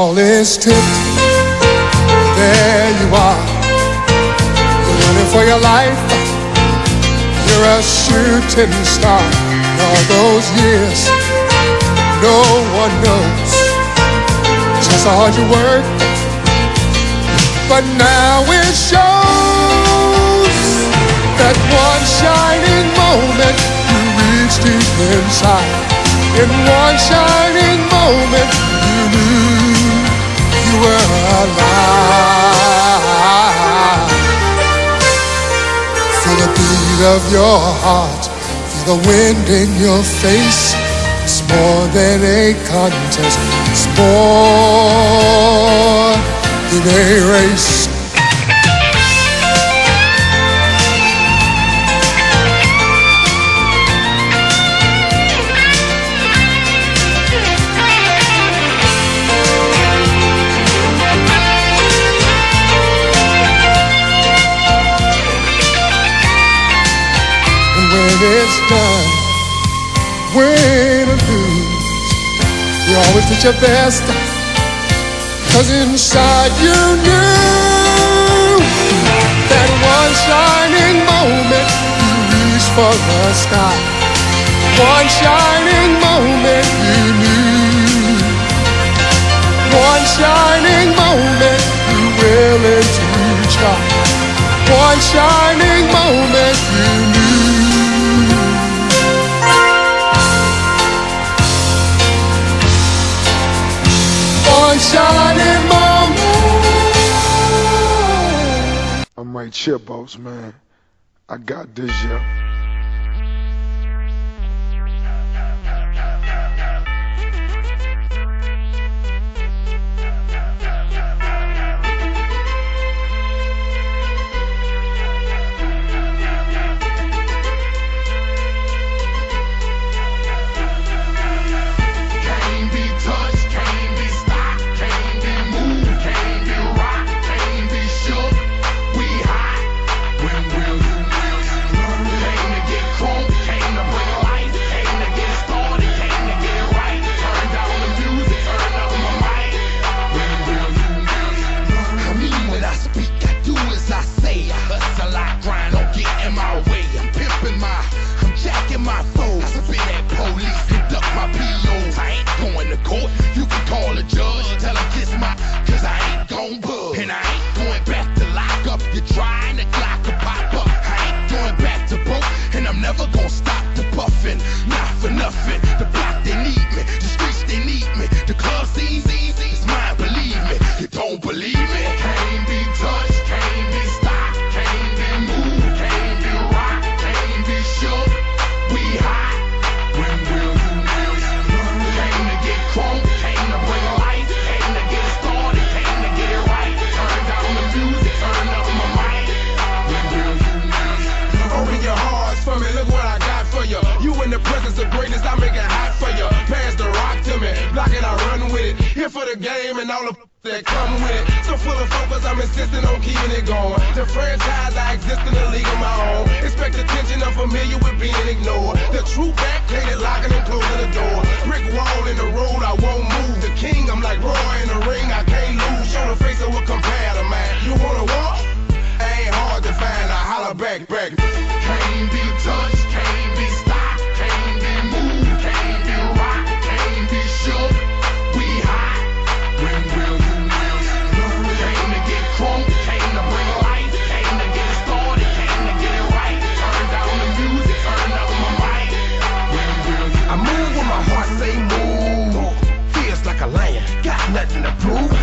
all is tipped. There you are. You're running for your life. You're a shooting star. All those years, no one knows just how hard you work. But now it shows that one shining moment you reached deep inside. In one shining moment you knew you were alive. Feel the beat of your heart, feel the wind in your face. It's more than a contest, it's more than a race. When it's done, win or lose, you always did your best, 'cause inside you knew that one shining moment you reached for the sky. One shining moment you knew. One shining moment you willing to try. One shining moment you knew. One shining moment. I'm right here, boss man. I got this, yeah. That come with it. So full of focus, I'm insisting on keeping it going. The franchise, I exist in a league of my own. Expect attention, I'm familiar with being ignored. The true back, painted locking and closing the door. Brick wall in the road, I won't move. The king, I'm like Roy in the ring, I can't lose. Show the face of what compare to man. You wanna walk? Ain't hard to find, I holler back. Can't be touched, can't be stopped, can't be moved, can't be rocked, can't be shook. We hot when will you came to get crunk, came to bring life, came to get it started, came to get it right. Turn down the music, turn up my mic. I move when my heart say move. Feels like a lion, got nothing to prove.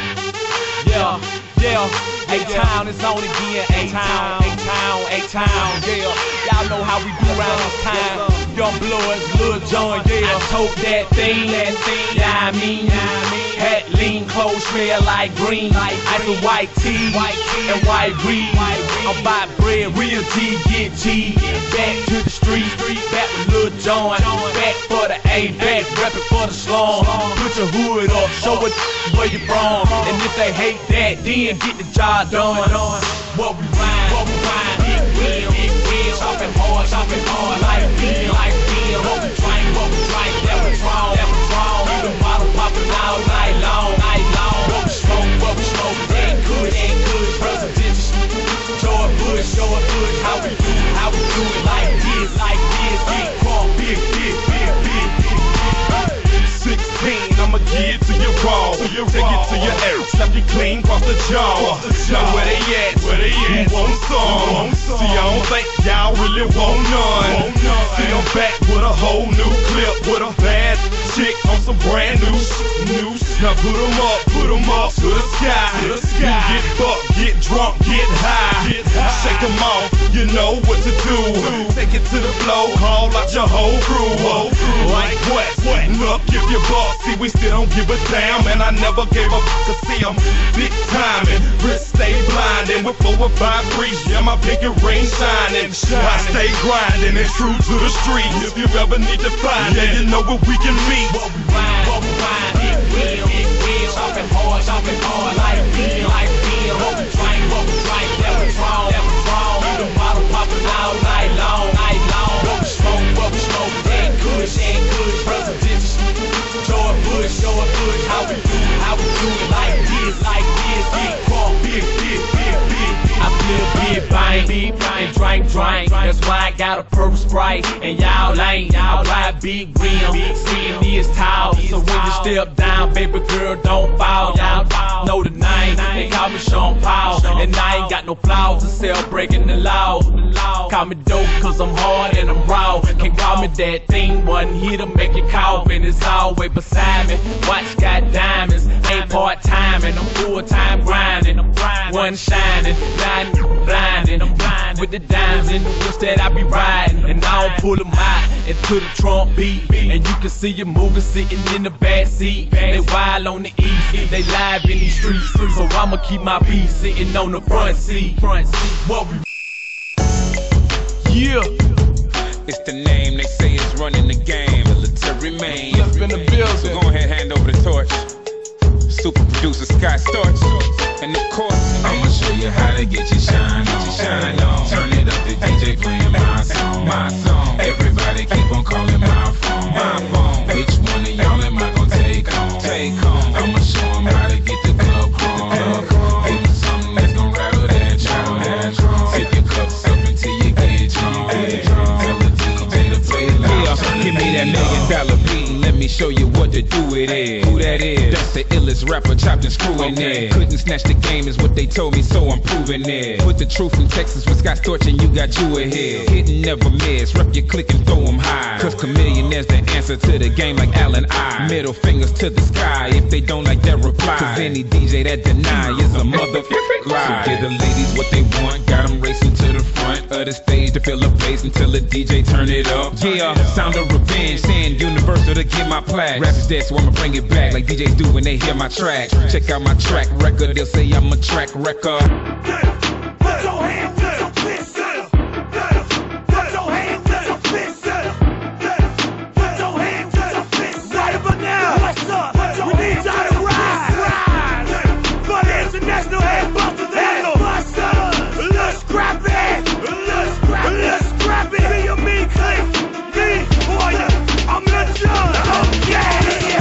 Yeah, A-Town is on again, A-Town, yeah. Y'all know how we do around this time. Young Bloods, Lil Jon, yeah. I tote that thing, yeah, I mean. Hat lean, clothes smell like green. I do white tea and white weed. I'm buy bread, real G, get G. Back to the street, back with Lil Jon. Back for the A, back reppin' for the slum. Put your hood up, show it where you from. And if they hate that, then get the job done. What we rhyme, big wheel, chopping hard, like beer. What we drink, that was wrong. Keep the bottle popping all night long. to your raw. Take it to your ass, slap you clean, cross the jaw. Now where they at? Who want some? See, I don't think y'all really want none. See, I'm back with a whole new clip, with a bad chick on some brand new news. Now put 'em up to the sky. You get fucked, get drunk, get high. Shake 'em off, you know what to do. Take it to the floor, call out your whole crew. Like what? Look, if you buck, see we still don't give a damn, and I never gave up. Cause see I'm big timing, wrist stay blinding with 4 or 5 freaks. Yeah, my pinky ring shining. I stay grinding and true to the street. If you ever need to find it, you know where we can meet. What we ride, it real. Shopping hard, like beer. What we drink, that was wrong. The bottle popping all night long. What we smoke, ain't good. Presidential, George Bush, how we do it like this, big crunk, big. I feel big bang, drink. That's why I got a purple Sprite, and y'all ain't. Y'all ride big rim, seeing this tall. So when you step down, baby girl, don't bow. Y'all know the name, they call me Sean Paul, and I ain't got no flaws to sell, breaking the law. Call me dope, cause I'm hard and I'm raw. Can't call me that thing, one here to make you cough, and it's always beside me. Watch got diamonds, ain't part-time, and I'm full-time grinding. One shining, blinding. I'm blind with the dimes in the wheels that I be riding, and I don't pull them out into the trunk beat. And you can see you moving, sitting in the back seat. They wild on the east, they live in these streets, so I'ma keep my peace sitting on the front seat. What we It's the name they say is running the game. Military man. Let's spin the building. So go ahead, hand over the torch. Super producer Scott Storch. And of course, I'ma show you how to get your shine on. Turn it up, the DJ playing my song. Everybody keep on calling my phone. Which one of y'all am I gonna take home? I'ma show them how to get the club chrome. Give me something that's gonna rattle that drum. Fill your cups up until you get drunk. Tell the DJ to play it loud. Give me that $1 million beat and let me show you what to do with it. Who that is? That's the illest rapper chopped and screwing it. Couldn't snatch the game is what they told me, so I'm proving it. Put the truth in Texas with Scott Storch and you got you ahead. Hit and never miss, rep your click and throw them high. Cause Chameleonaire's the answer to the game like Allen I. Middle fingers to the sky if they don't like that reply. Cause any DJ that deny is a motherfucking lie. So give the ladies what they want, got them racing to the front of the stage to fill the place until the DJ turn it up. Yeah, sound of revenge, saying Universal to get my plaque. Rappers dead, so I'ma bring it back like DJs do when they hear my track. Check out my track record, they'll say I'm a track record. Put your hands to the fist. Put your hands to the fist. Put your hands to the fist. Right about now, what's up? We need y'all to ride for the international head busters. Let's scrap it. Let's scrap it. Be a mean click. Me, boy, I'm the judge. Oh yeah.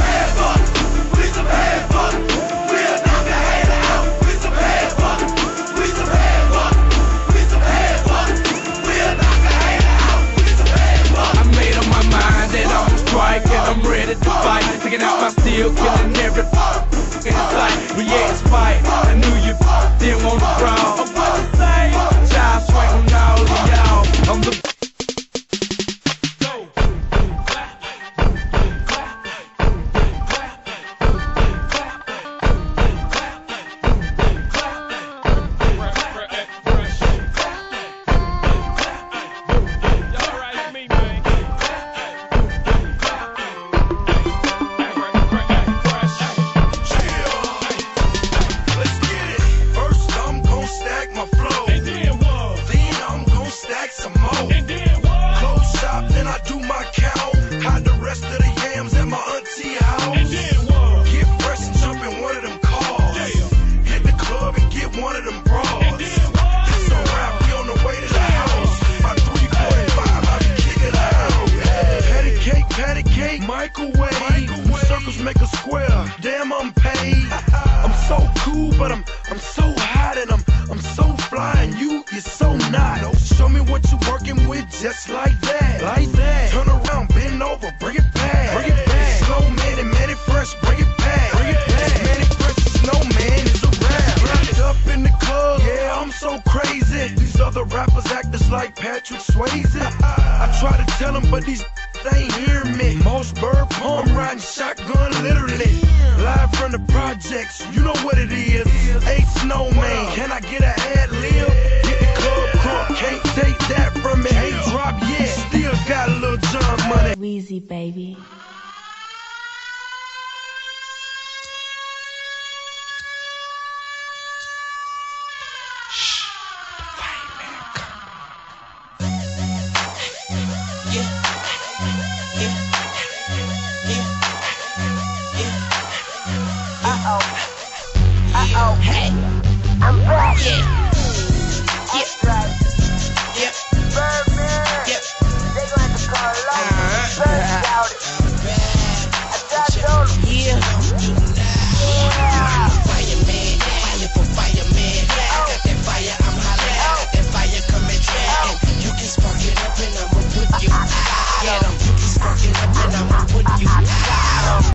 With some headbutt. We'll knock the head out. With some headbutt. With some headbutt. With some headbutt. We'll knock the head out. With some headbutt. I made up my mind that I'm strike and I'm ready to fight. Taking out my steel, killing every in sight. We ain't fight. I knew you didn't want to brawl. I'm what you say. Child swing on all of y'all. I'm the just like that. Turn around, bend over, bring it back. Slow man and man it fresh, bring it back. Patrick Swayze. I try to tell them, but these they ain't hear me. Most bird palm riding shotgun, literally. Live from the projects, you know what it is. Hey, Snowman, can I get a ad lib? Get the club crunk, can't take that from me. Ain't dropped yet, still got a little John money. Weezy, baby. Hey, I'm back. That's right. Birdman. They gonna have to call it off. Bird shout it. I told them. Fireman, fire for fireman. I got that fire, I'm hollering. I got that fire coming down. You can spark it up and I'ma put you out. You can spark it up and I'ma put you out.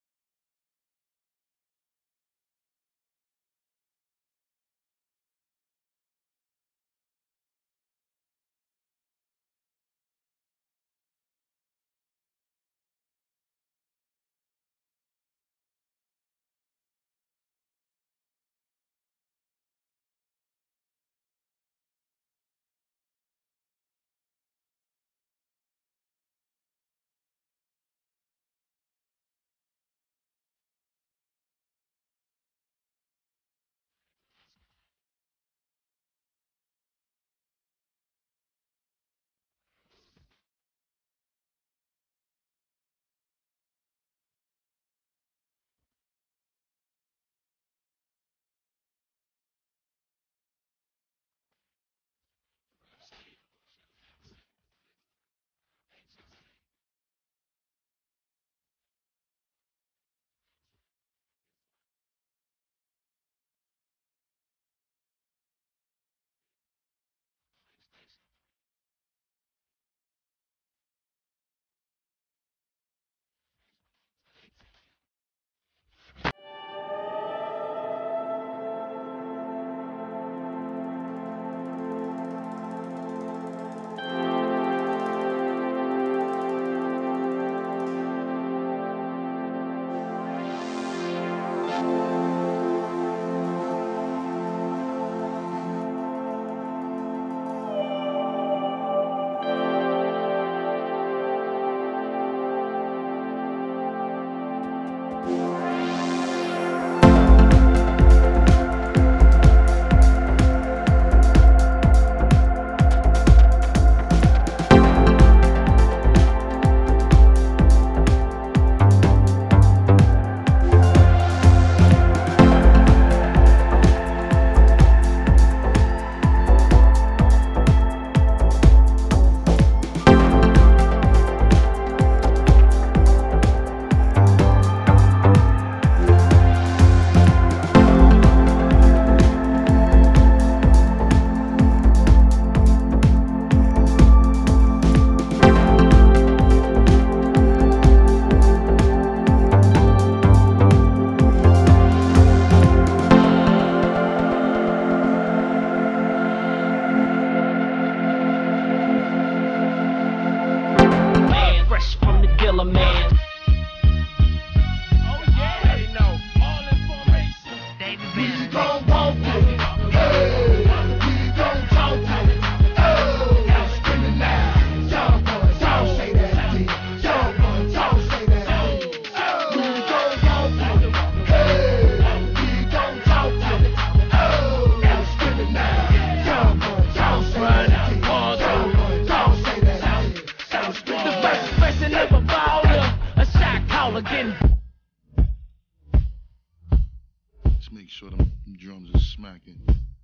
Make sure them drums are smacking.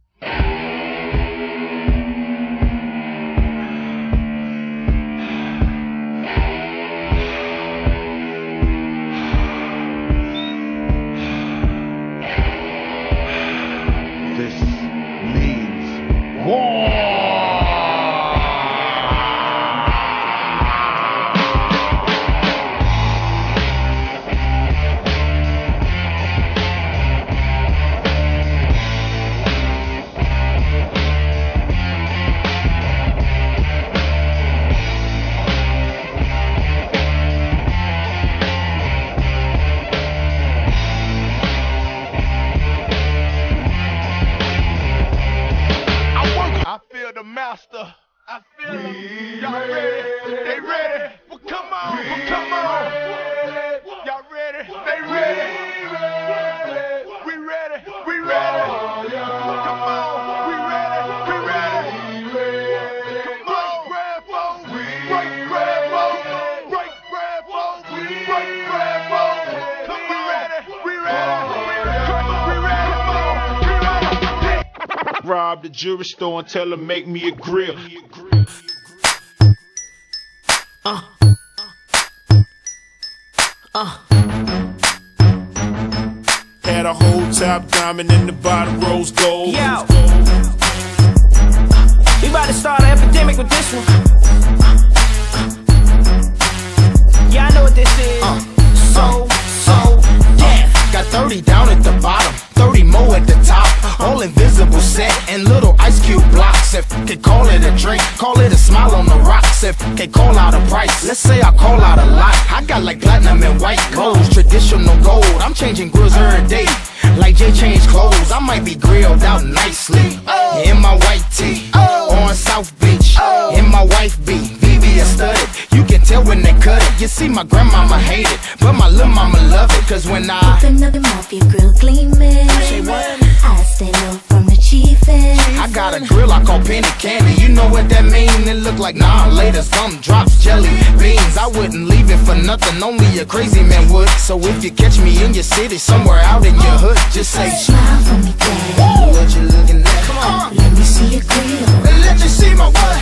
This means war. Rob the jewelry store and tell her make me a grill. Had a whole top diamond in the bottom rose gold. Yo, we about to start an epidemic with this one. Yeah, I know what this is. Yeah, got 30 down at the bottom, 30 more at the top. All invisible set and little ice cube blocks. If they call it a drink, call it a smile on the rocks. If they call out a price, let's say I call out a lot. I got like platinum and white clothes, traditional gold. I'm changing grills every day, like Jay changed clothes. I might be grilled out nicely in my white tee on South Beach. In my wife beat, VVS studded. You can tell when they cut it. You see, my grandmama hate it, but my little mama love it. Cause when I open up and off your grill gleaming, I stay low from the chiefin'. I got a grill I call penny candy. You know what that mean? It look like nah later some drops jelly beans. I wouldn't leave it for nothing, only a crazy man would. So if you catch me in your city, somewhere out in your hood, just say smile for me, daddy. What you looking at? Come on, let me see your grill. Let you see my what?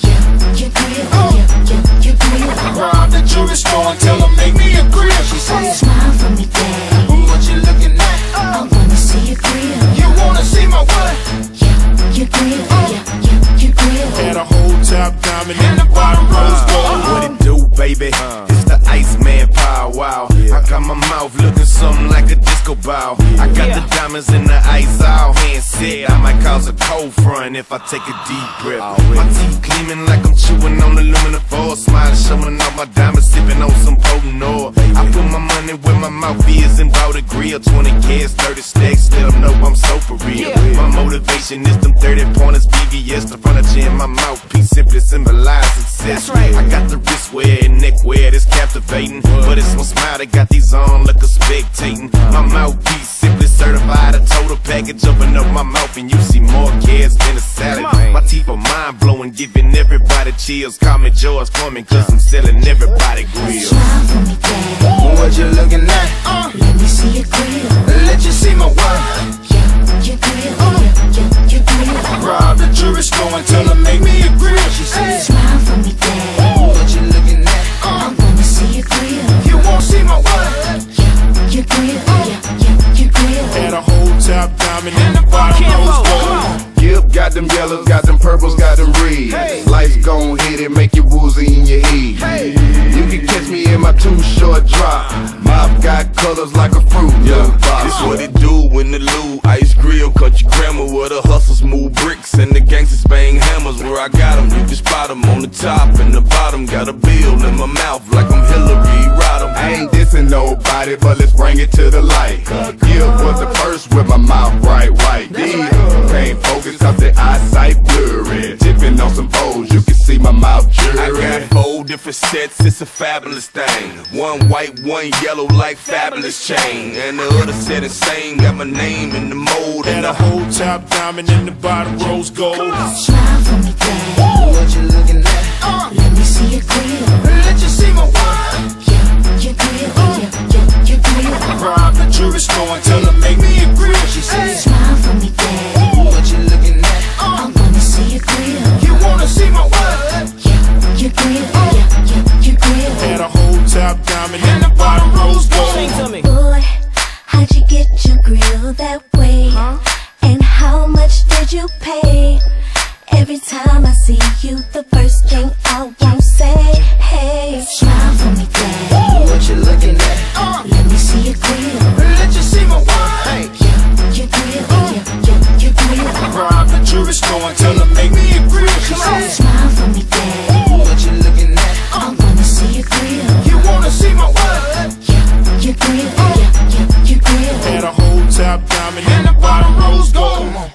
Your grill, your grill. Rob the jewelry store and tell her make me a grill. She said smile for me, daddy. What you looking at? I wanna see your grill. You wanna see my what? Your grill, your grill. Had a whole top diamond in the bottom rose gold. What it do, baby? It's the Iceman power, wow. I got my mouth looking something like a disco ball. I got the diamonds in the ice all hand said I might cause a cold front if I take a deep breath. My teeth gleaming like I'm chewing on aluminum foil. Smiling, showing off my diamonds, sipping on some potent oil. I put my money where my mouth is and bought a grill. 20 kids, 30 stacks, let them know I'm so for real. My motivation is them 30 pointers, VVS, the furniture in my mouthpiece simply symbolize success. I got the wristwear and neckwear that's captivating, but it's one smile that got these on like a spectating. My mouthpiece simply certified, a total package. Open up my mouth and you see more kids than a salad. My teeth are mind blowing, giving everybody chills. Call me George Foreman, cause I'm selling everybody grills. Smile for me, daddy. What you looking at? Let me see your grill. Let you see my what? Your grill, your grill. Rob the jewelry store and tell her make me a grill. She said smile for me, daddy. What you looking at? I wanna see your grill. You wanna see my what? Your grill, your grill. Had a whole top diamond in the bottom rose gold. Yep, got them yellows, got them purples, got them reds. Life's gon' hit it, make you woozy in your head. You can catch me in my too short drop. Mop got colors like a fruit. This what it do when the Lou ice grill, country grammar, where the hustlers move bricks and the gangsters bang hammers. Where I got them, you can spot them on the top and the bottom. Got a bill in my mouth like I'm Hillary Rodham. I ain't dissing nobody, but let's bring it to the light. Gibb was the first with my mouth bright white. These can't focus cause the eyesight blurry. Tipping on some O's, you can see my mouth jury. I got 4 different sets, it's a fabulous thing. One white, one yellow like fabulous chain. And the other set insane, got my name in the mold. Had a whole top diamond in the bottom rose gold. Smile for me, daddy. What you looking at? Let me see your grill. Let you see my what? Your grill, your grill. Rob the jewelry store and tell her make me a grill. She said smile for me, daddy. What you looking at? I wanna see your grill. You wanna see my what? Your grill, your grill. Had a whole top diamond in the bottom rose gold. Sing to me. Boy, how'd you get your grill that way? And how much did you pay? Every time I see you, the first thing I won't say, hey, smile for me, daddy. What you looking at? Let me see your grill. Let you see my what? Your grill, your grill. Rob the jewelry store and tell her make me a grill. She said Smile for me, daddy. What you looking at? I wanna see your grill. You wanna see my what? Your grill, your grill. Had a whole top diamond in the bottom rose gold.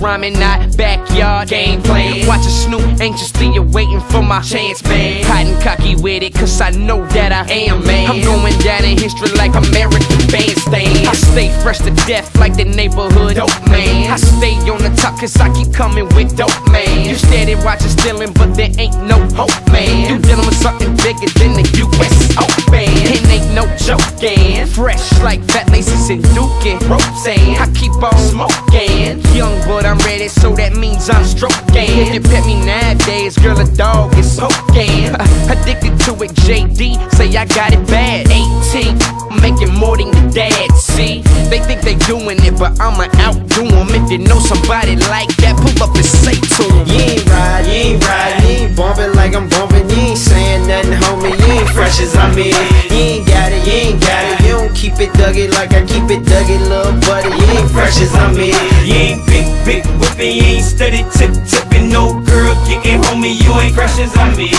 rhyming, not backyard game plan. Watching Snoop anxiously awaiting for my chance, man. Hot and cocky with it, cause I know that I am, man. I'm going down in history like American Bandstand. I stay fresh to death like the neighborhood dope man. I stay on the top cause I keep coming with dope, man. You steady watching stealing, but there ain't no hope, man. You dealing with something bigger than the US Open. It ain't no joking. Fresh like Fat Laces and Duke and Roseanne. I keep on smoking. Young but I'm ready, so that means I'm stroking. If you pet me nowadays, girl, a dog is poking. Addicted to it, JD, say I got it bad. 18, making more than your dad, see? They think they doing it, but I'ma outdo them. If you know somebody like that, pull up and say to them. You ain't ride, you ain't bumping like I'm bumping. You ain't saying nothing, homie, you ain't fresh as I'm in. You ain't got it, you don't keep it duggy like I keep it duggy, little buddy. You ain't fresh as I'm in. You ain't big whipping, you ain't steady tipping. No girl getting homie, you ain't fresh as I'm in.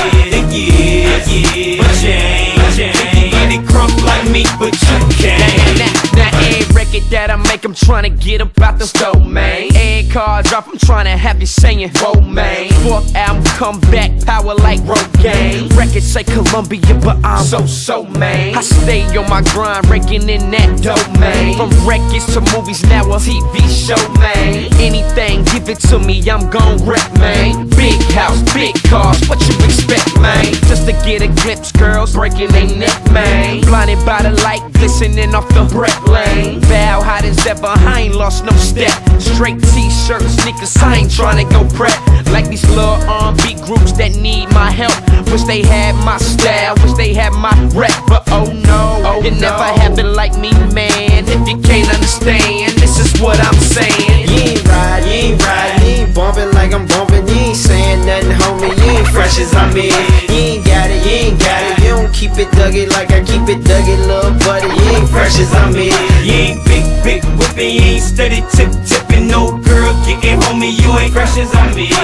Yeah, but you ain't get it crunk like me, but you can't. Now every record that I make, I'm tryna get up out the stove, man. Every car drop, I'm tryna have you saying, whoa, man. Fourth album, come back, power like Rogaine. Records say Columbia, but I'm so, man. I stay on my grind, raking in that dough, man. From records to movies, now a TV show, man. Anything, give it to me, I'm gon' rep, man. Big house, big cars, what you expect, man? Just to get a glimpse, girls breaking their neck, man. Blinded by the light, glistening off the breath lane. Bow hot as ever, I ain't lost no step. Straight t-shirts, sneakers, I ain't tryna go prep. Like these little R&B groups that need my help. Wish they had my style, wish they had my rep. But oh no, it never happened like me, man. If you can't understand, this is what I'm saying. You ain't ride, you ain't bumping like I'm bumping. You ain't saying nothing, homie, you ain't fresh as I'm in. You ain't got it, you don't keep it duggy like I keep it duggy, little buddy. You ain't fresh as I'm in. You ain't big whipping, you ain't steady tipping. No girl getting homie, you ain't fresh as I'm in.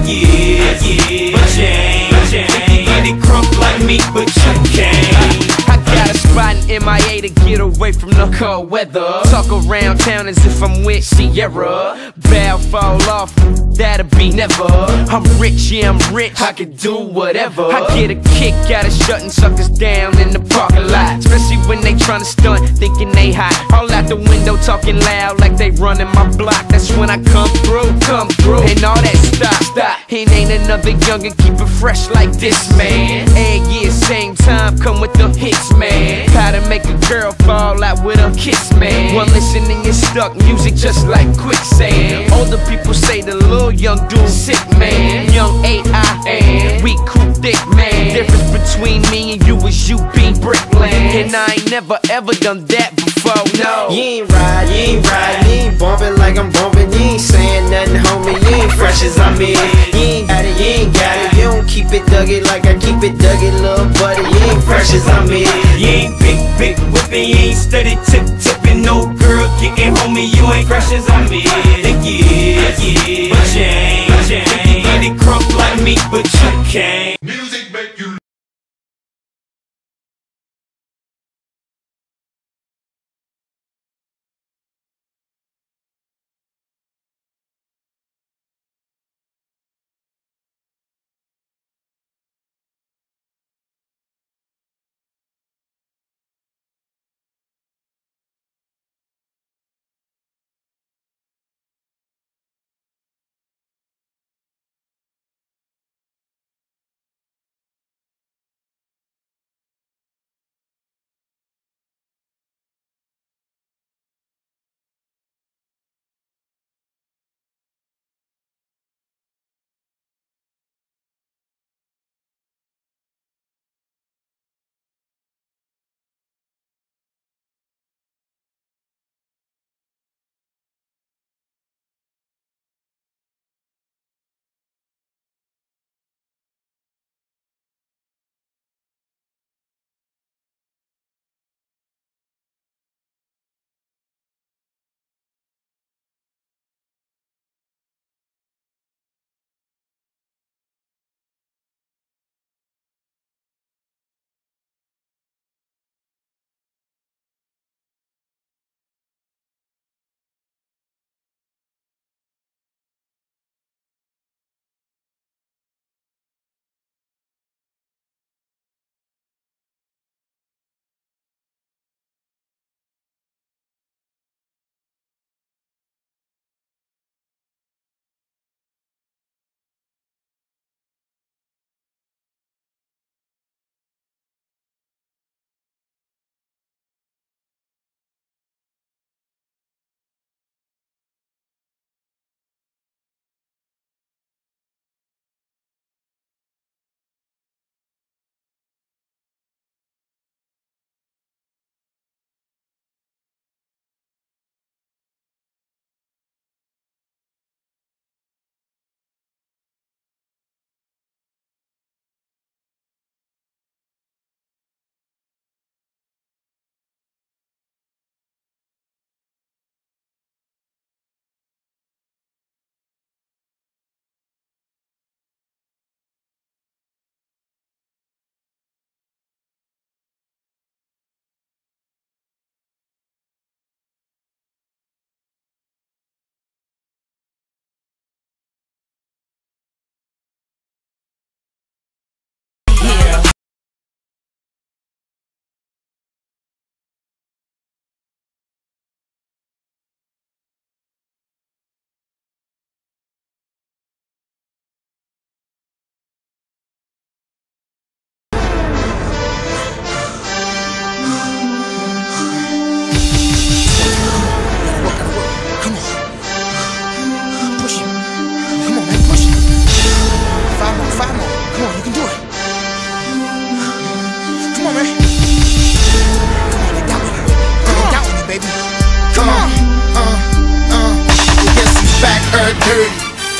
Yeah, but you ain't get it crunk like me, but you can't. I got a spot in MIA to get away from the cold weather. Talk around town as if I'm with Sierra. Bow fall off, that'll be never. I'm rich, yeah, I'm rich, I can do whatever. I get a kick out of shutting suckers down in the parking lot. Especially when they tryna stunt, thinking they hot. All out the window talking loud like they running my block. That's when I come through, and all that stop. It ain't another youngin', keep it fresh like this, man. Every year, same time, come with the hits, man. How to make a girl fall out with a kiss, man. One listening is stuck, music just like quicksand. Older people say the little young dude sick, man. Young AI, and we cool thick, man. Difference between me and you is you being brickland. And I ain't never ever done that before, no. You ain't ride, you ain't bumping like I'm bumping. You ain't saying nothing, homie, you ain't fresh as I'm in. You ain't got it, you don't keep it duggy like I keep it duggy, little buddy. You ain't fresh as I'm in. You ain't big whipping, you ain't steady tipping. No girl getting homie, you ain't fresh as I'm in. Yeah, but you ain't get it crunk like me, but you can't. Music make you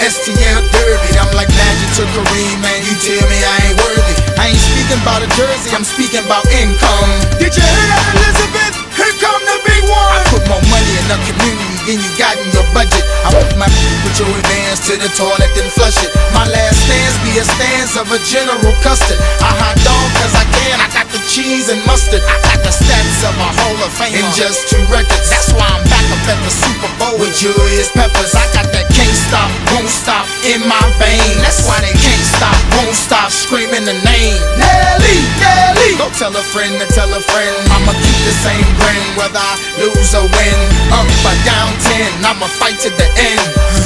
STL Derby. I'm like Magic to Kareem, man, you tell me I ain't worthy. I ain't speaking about a jersey, I'm speaking about income. Did you hear that, Elizabeth? Here come the big one. I put more money in the community than you got in your budget. I want my put your advance to the toilet then flush it. My last stance be a stance of a General Custard. I hot dog cause I can, I got the cheese and mustard. I got the stats of a Hall of Fame in just 2 records. That's why I'm back up at the Super Bowl with Julius Peppers. I got that can't stop, won't stop in my veins. That's why they can't stop, won't stop screaming the name Nelly, Nelly. Go tell a friend to tell a friend. I'ma keep the same grin whether I lose or win. Up or down 10, I'ma fight to the end.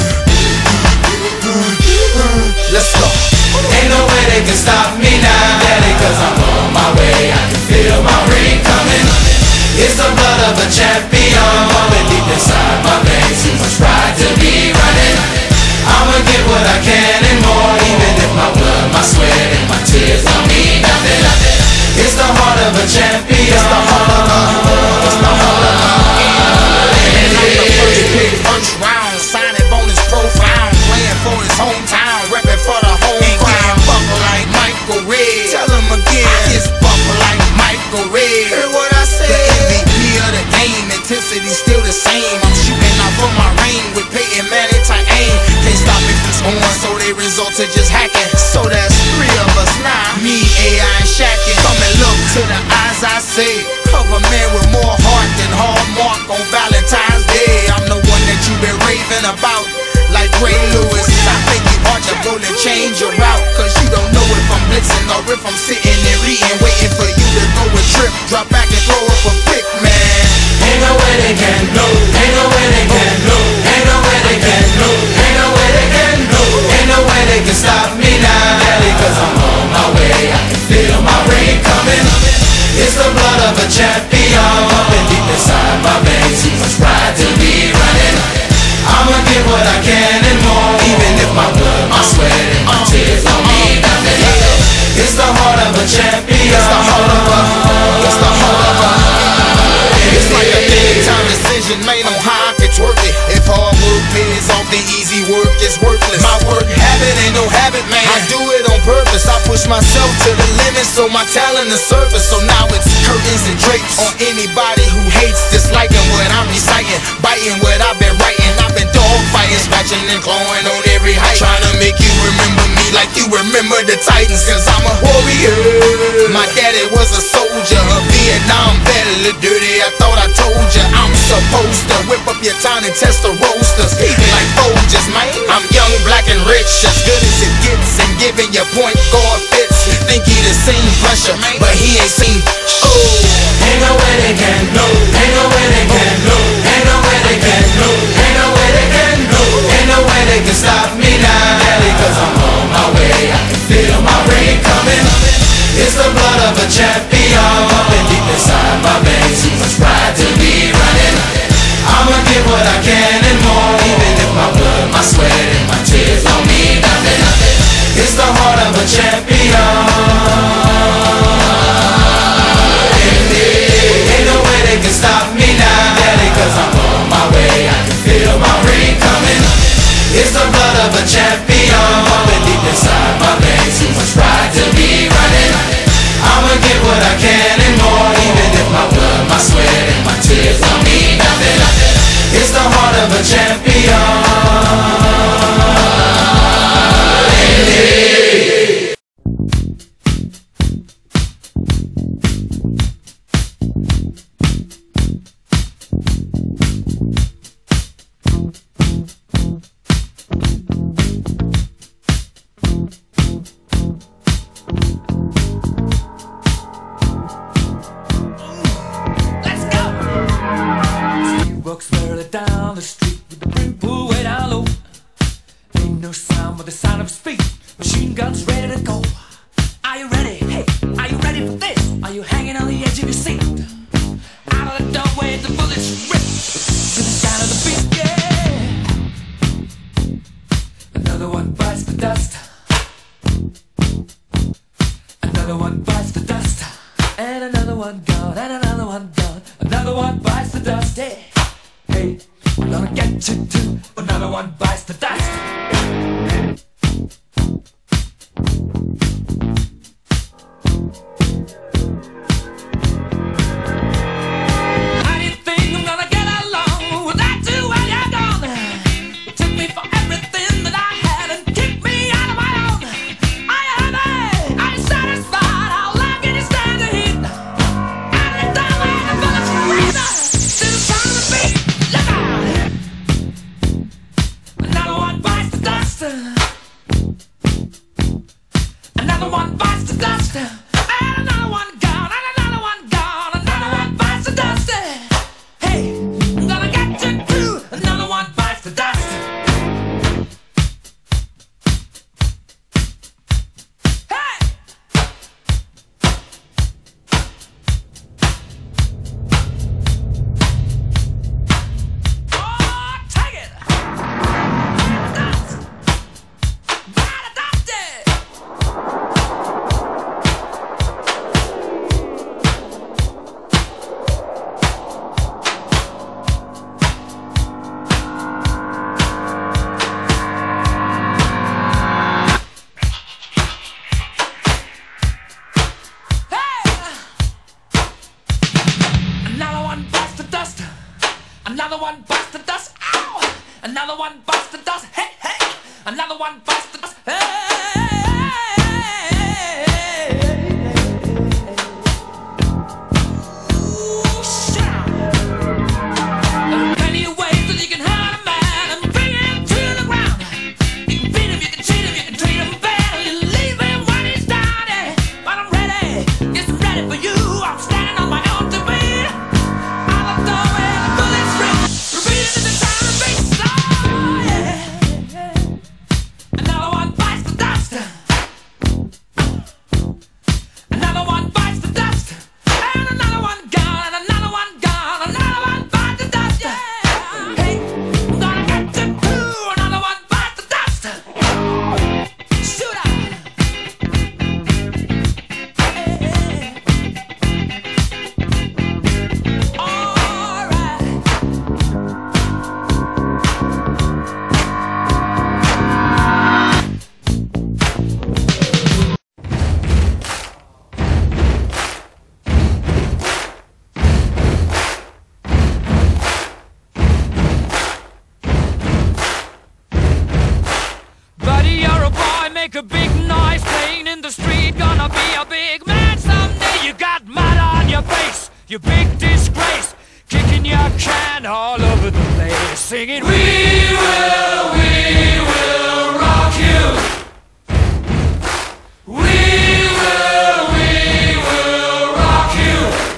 Let's go. Ain't no way they can stop me now, Daddy, cause I'm on my way. I can feel my ring coming. It's the blood of a champion pumping deep inside my veins. Too much pride to be running. I'ma get what I can and more, even if my blood, my sweat, and my tears don't mean nothing. It's the heart of a champion. It's the heart of a. It's the heart of a. And I'm the first pick, first round, signing bonus profound, playing for his hometown, repping for the home crowd. Buckle like Michael Red. Tell him again. It's buckle like Michael Red. Hear what I said? The MVP of the game, intensity still the same. I'm shooting out from my ring with Peyton Manning tight aim. Can't stop me from scoring, so they result to just hacking. So that's 3 of us now. Me, AI, and Shaqin'. Come and look to the eyes I say of a man with more heart than Hallmark on Valentine's Day. I'm the one that you've been raving about, like Ray Lewis. I think you ought to go and change your route, cause you don't know if I'm blitzing or if I'm sitting and reading, waiting for you to go and trip, drop back and throw up a pick, man. Ain't no way they can know. Ain't no way they can know. Ain't no way they can know. Ain't no way they can know. Ain't no way they can stop me now, Daddy, cause I'm on my way. I can feel my ring coming. It's the blood of a champion pumping deep inside my veins. Too much pride to be running. I'ma get what I can and more, even if my blood, my sweat, and my tears don't mean nothing. It's the heart of a champion. It's the heart of a. It's the heart of a. It's like a big time decision made on how I can twerk it. If hard work pays off, then easy work is worthless. My work habit ain't no habit, man. I do it on purpose. I push myself to the limit, so my talent is surface. So now it's curtains and drapes on anybody who hates, disliking what I'm reciting, biting what I've been writing. I've been dogfighting, scratching and clawing on every height, trying to make you remember me like you remember the Titans, cause I'm a warrior. My daddy was a soldier, a Vietnam vet, a little dirty. I thought I told ya I'm supposed to whip up your town and test the roasters, even like Folgers, man. I'm young, black, and rich, as good as it gets, and giving your point guard fits. He think he the same pressure, but he ain't seen. Ain't no way they can know. Ain't no way they can know. Ain't no way they can know. Ain't no way they can know. Ain't no way they can stop me now, Daddy, cause I'm on my way. I can feel my ring coming. It's the blood of a champion pumping deep inside my veins. Too much pride to be running. I'ma get what I can and more, even if my blood, my sweat, and my tears don't mean nothing. It's the heart of a champion. Ain't no way they can stop me now, Daddy, cause I'm on my way. I can feel my ring coming. It's the blood of a champion pumping deep inside my veins. Too much pride to be running. I'ma get what I can and more, even if my blood, my sweat, and my tears don't mean nothing. It's the heart of a champion. Walks further down the street with the brim pulled way down low. Ain't no sound but the sound of his feet. Machine guns ready to go. Are you ready? Hey, are you ready for this? Are you hanging on the edge of your seat? Out of the doorway the bullets rip to the sound of the beat. Yeah. Another one bites the dust. Another one bites the dust. And another one gone. And another one gone. Another one bites the dust. Yeah. Hey, we're gonna get you too. Another one bites the dust. another one bites the dust. And another one gone, and another one gone, another one bites the dust. Hey, I'm gonna get you too. Another one bites the dust. Another one bites the dust. Ow! Another one bites the dust. Hey, hey! Another one bites the dust. Hey! Ooh, shout! There are plenty of ways that you can hurt a man and bring him to the ground. You can beat him, you can cheat him, you can treat him bad, you leave him when he's down. Yeah. But I'm ready, yes, I'm ready for you. I'm standing on my own to beat. Make a big noise playing in the street. Gonna be a big man someday. You got mud on your face, you big disgrace. Kicking your can all over the place, singing, we will rock you. We will rock you.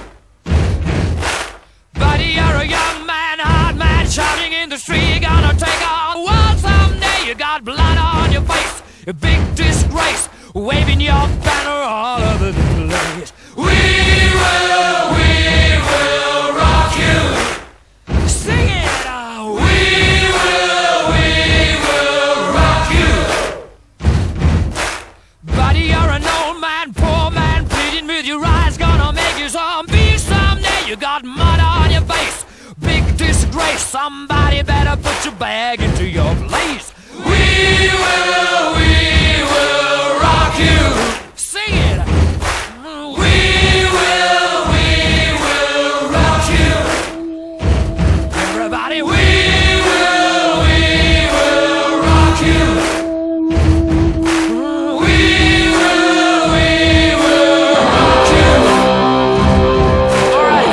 Buddy, you're a young man, hard man, shouting in the street. Gonna take on the world someday. You got blood on your face, a big disgrace, waving your banner all over the place. We will rock you. Sing it out. We will rock you. Buddy, you're an old man, poor man, pleading with your eyes. Gonna make you zombie someday. You got mud on your face, big disgrace. Somebody better put your bag into your place. We will rock you. Sing it. We will rock you. Everybody, we will rock you. We will rock you. All right.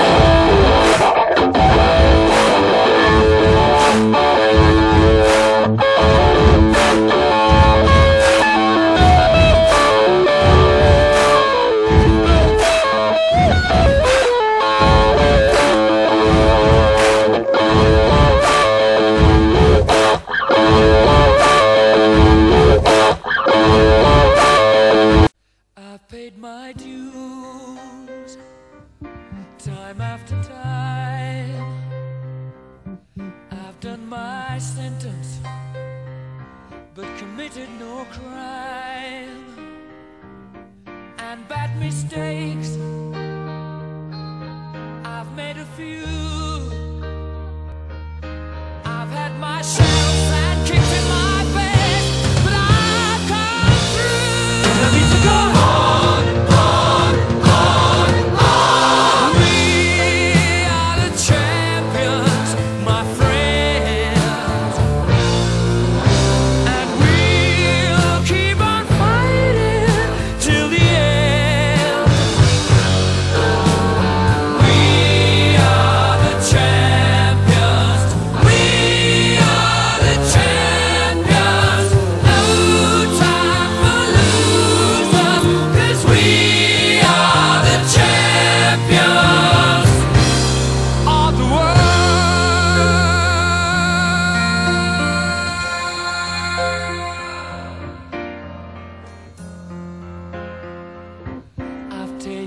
I've paid my dues time after time. I've done my sentence but committed no crime. And bad mistakes I've made a few. I've had my share of sad kicks in my face, but I've come through. Let me go on. We are the champions, my friends, and we'll keep on fighting till the end. We are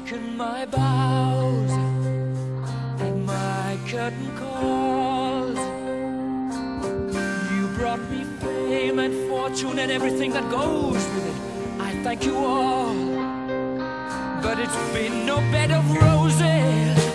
taken my bows and my curtain calls. You brought me fame and fortune and everything that goes with it. I thank you all, but it's been no bed of roses.